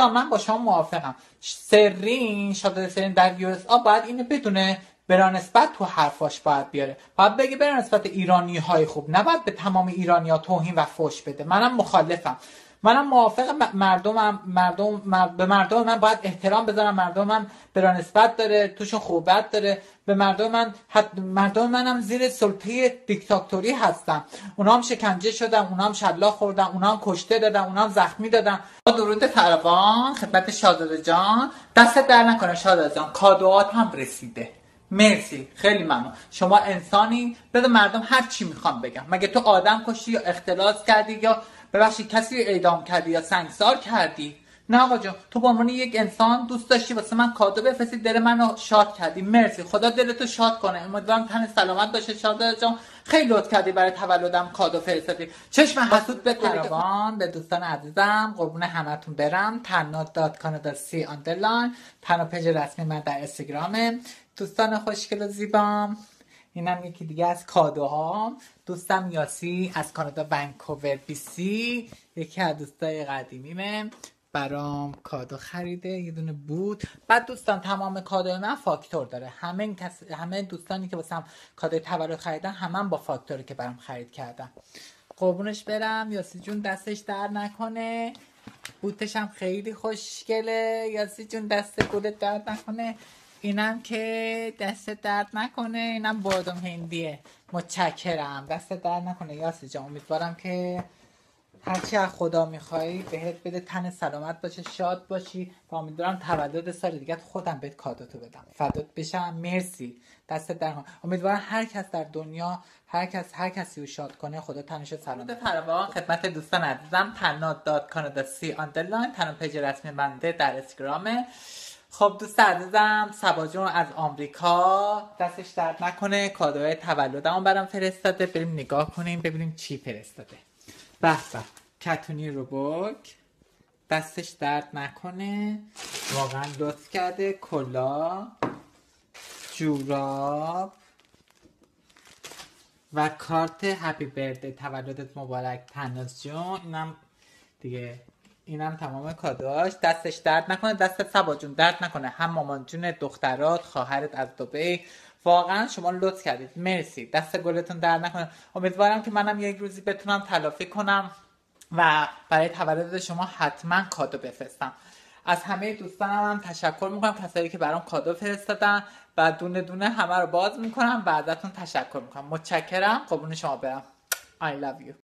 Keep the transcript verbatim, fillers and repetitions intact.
دوستان من با شما موافقم. سرین شاید سرین در یو اس آ باید اینو بدونه، به نسبت تو حرفاش باید بیاره، باید بگه به نسبت ایرانی های خوب، نباید به تمام ایرانی ها توهین و فحش بده. منم مخالفم، منم موافق مردمم، مردم مرد... به مردم من باید احترام بذارم، مردمم به نسبت داره توشون خوبت داره، به مردم من حد... مردم منم زیر سلطه دیکتاتوری هستن، اونا هم شکنجه شدن، اونا هم شلاق خوردن، اونا هم کشته دادن، اونا هم زخمی دادن. درود فراوان خدمت شادزاده جان، دست در نکنه شادزاده جان، کادوات هم رسیده. مرسی، خیلی ممنون. شما انسانی، بده مردم هر چی میخوام بگم. مگه تو آدم کشتی یا اختلاس کردی یا ببخشید کسی رو اعدام کردی یا سنگسار کردی؟ نه آقا جان، تو به عنوان یک انسان دوست داشتی واسه من کادو بفرستی، دل منو شاد کردی. مرسی، خدا دلتو شاد کنه. امیدوارم تن سلامت باشه شادزاده جان. خیلی لطف کردی برای تولدم کادو فرستادی. چشم حسود بتروان. به دوستان عزیزم قربون همتون برم. تنها دات کانادا سی آندرلاین تنها پیج رسمی من در اینستاگرامه. دوستان خوشگل و زیبام، اینم یکی دیگه از کادوهام. دوستم یاسی از کانادا ونکوور بی سی، یکی از دوستای قدیمیمه، برام کادو خریده، یه دونه بود. بعد دوستان تمام کادوی من فاکتور داره. همه کس... همه دوستانی که واسم کادوی تولد خریدن همه با فاکتوری که برام خرید کردن. قربونش برم. یاسی جون دستش در نکنه. بوتش هم خیلی خوشگله. یاسی جون دست گلت درد نکنه. اینم که دست درد نکنه. اینم بادم هندیه. متشکرم. دست درد نکنه یاسی جان. امیدوارم که هرچی از خدا میخوایی بهت بده، تن سلامت باشه، شاد باشی و امیدوارم تولد سال دیگه خودم بهت کادوتو بدم. فدات بشم. مرسی. دست در کنه. امیدوارم هر کس در دنیا، هر کس هر کسی رو شاد کنه، خدا تنش سلامت. فراوان خدمت دوستان عزیزم. تنها دات کانادا سی آندرلاین تنها پیج رسمی بنده در اینستاگرامه. خب دوست عزیزم صبا جون از آمریکا، دستش درد نکنه، کادوی تولدمو برام فرستاده. بریم نگاه کنیم ببینیم چی فرستاده. به به، کتونی روبوک، دستش درد نکنه، واقعا لطف کرده. کلا، جوراب و کارت هپی برده تولدت مبارک تناز جون. اینم دیگه، اینم تمام کادوهاش. دستش درد نکنه، دست صبا جون درد نکنه، هم مامان جون دخترات، خواهرت از دبی. واقعا شما لطف کردید. مرسی. دست گلتون درد نکنه. امیدوارم که منم یک روزی بتونم تلافی کنم و برای تولد شما حتما کادو بفرستم. از همه دوستانم هم تشکر میکنم، کسایی که برام کادو فرستادن و دونه دونه همه رو باز میکنم و ازتون تشکر میکنم. متشکرم. قربون شما برم. I love you.